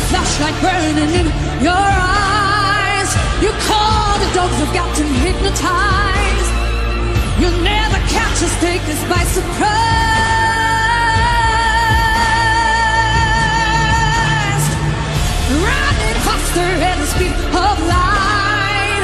flashlight burning in your eyes. You call the dogs have gotten hypnotized. You'll never catch us, take us by surprise. Running faster at the speed of light.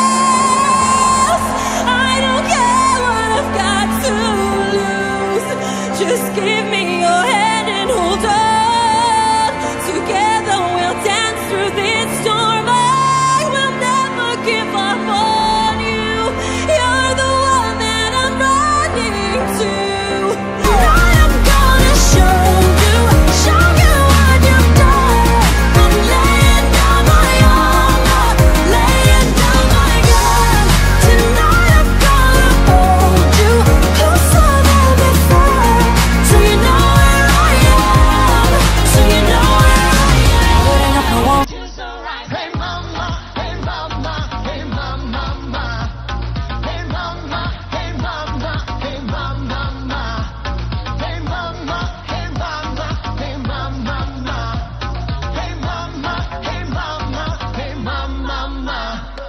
I don't care what I've got to lose. Just give me your hand and hold on. Together we'll dance through this storm. I will never give up on you. You're the one that I'm running to. Tonight I'm gonna show you what you've done. I'm laying down my armor, laying down my gun. Tonight I'm gonna hold you closer than before. So you know where I am. So you know where I am. Putting up my wall. Hey mama, hey mama, hey mama, hey mama, hey mama, hey mama, hey mama, hey mama, hey mama, hey mama, hey mama, hey mama.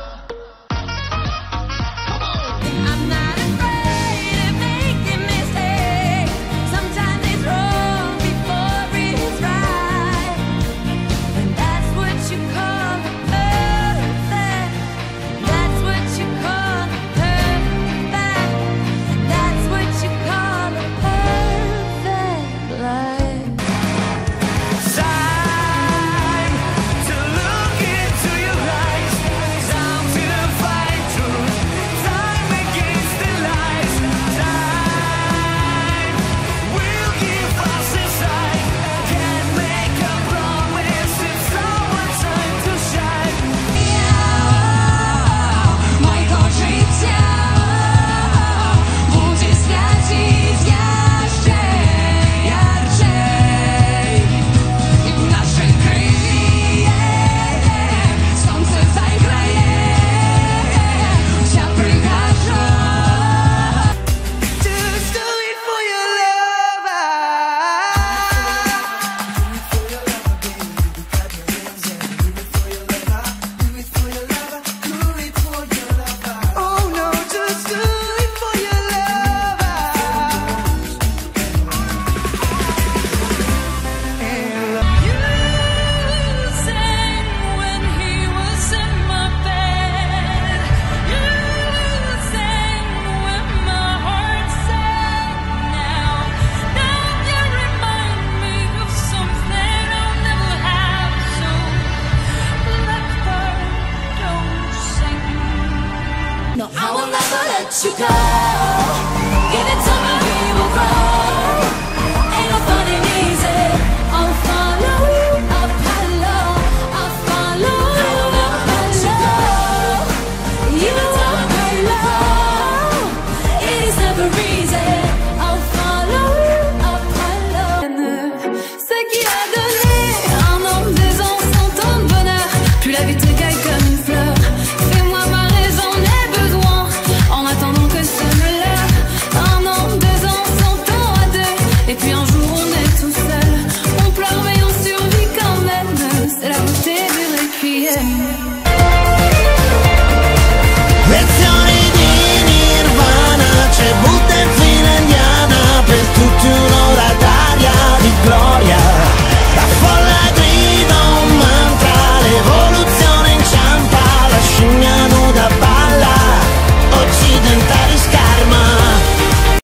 I'm not afraid of making mistakes. Sometimes it's wrong before it's right. And that's what you call perfect. That's what you call perfect. That's what you call a perfect life. Time to look into your eyes. Time to fight through. Time against the lies. Time will give us a sign. Can't make a promise. It's our time to shine. Mojego życia będzie świecić jeszcze jarczej. I w naszej krwi słońce zajgreje, ciepły garzo. Just do it for your lover. Oh no, just do it for your lover. You sang when he was in my bed. You sang when my heart sang. Now you remind me of something I'll never have. So blackbird, don't sing. No, I will never let you go.